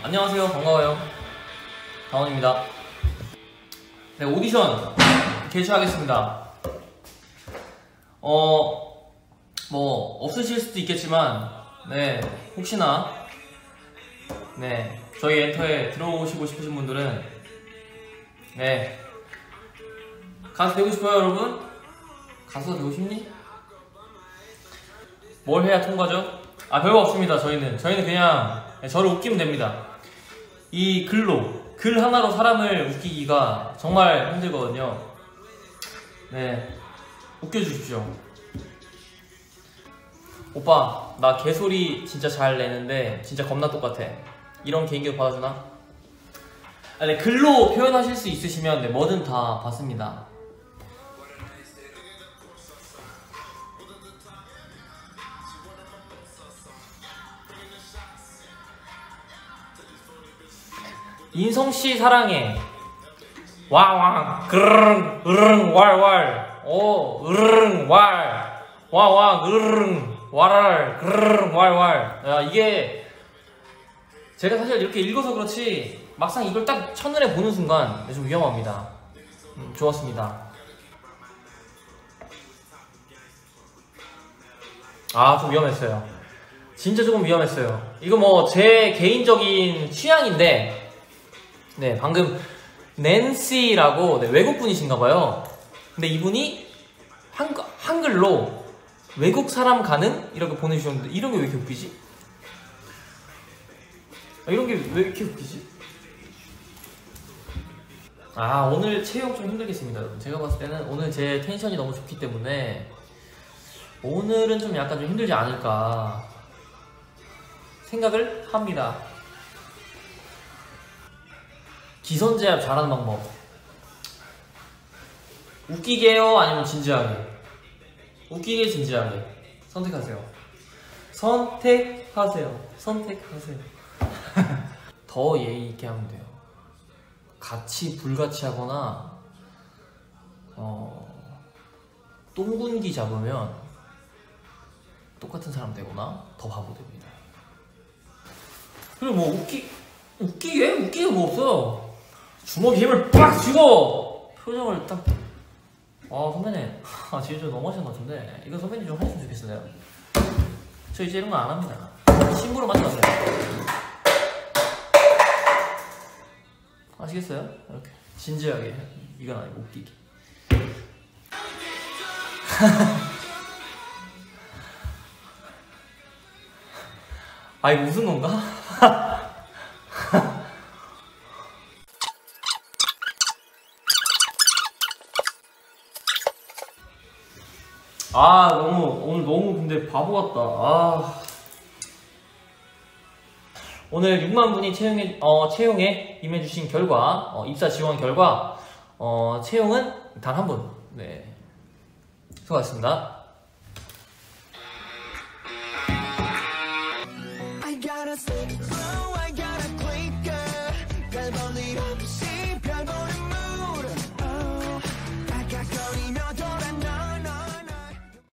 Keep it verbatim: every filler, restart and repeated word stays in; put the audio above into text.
안녕하세요. 반가워요. 다원입니다. 네, 오디션 개최하겠습니다. 어, 뭐 없으실 수도 있겠지만, 네, 혹시나 네, 저희 엔터에 들어오시고 싶으신 분들은, 네, 가수 되고 싶어요, 여러분? 가수가 되고 싶니? 뭘 해야 통과죠? 아, 별거 없습니다. 저희는 저희는 그냥 저를 웃기면 됩니다. 이 글로, 글 하나로 사람을 웃기기가 정말 힘들거든요. 네, 웃겨주십시오. 오빠, 나 개소리 진짜 잘 내는데 진짜 겁나 똑같아. 이런 개인기도 받아주나? 아, 네, 글로 표현하실 수 있으시면 네, 뭐든 다 받습니다. 인성씨 사랑해. 와왕 그르릉 으르릉 왈왈 오 으르릉 왈 와왕 으르릉 왈왈 그르릉 왈왈. 야, 이게 제가 사실 이렇게 읽어서 그렇지 막상 이걸 딱 첫눈에 보는 순간 좀 위험합니다. 음, 좋았습니다. 아, 좀 위험했어요. 진짜 조금 위험했어요. 이거 뭐 제 개인적인 취향인데, 네, 방금 낸시라고 네, 외국분이신가봐요. 근데 이분이 한, 한글로 외국 사람 가능? 이렇게 보내주셨는데 이런 게 왜 이렇게 웃기지? 아, 이런 게 왜 이렇게 웃기지? 아, 오늘 체육 좀 힘들겠습니다. 제가 봤을 때는 오늘 제 텐션이 너무 좋기 때문에 오늘은 좀 약간 좀 힘들지 않을까 생각을 합니다. 기선제압 잘하는 방법. 웃기게요? 아니면 진지하게? 웃기게, 진지하게. 선택하세요. 선택하세요. 선택하세요. 더 예의 있게 하면 돼요. 같이 불같이 하거나 어, 똥군기 잡으면 똑같은 사람 되거나 더 바보 됩니다. 그리고 뭐 웃기 웃기게? 웃기게 뭐 없어요. 주먹에 힘을 빡 쥐고 표정을 딱, 아, 선배님, 아, 진짜 너무 하시는 것 같은데 이거 선배님 좀 하셨으면 좋겠어요. 저 이제 이런 거 안 합니다. 심부름 하지 마세요. 아시겠어요? 이렇게 진지하게. 이건 아니고 웃기기. 아, 이거 웃은 건가? 아, 너무 오늘 너무 근데 바보 같다. 아, 오늘 육만 분이 채용에 어, 채용에 임해주신 결과, 어, 입사 지원 결과, 어, 채용은 단 한 분. 네, 수고하셨습니다.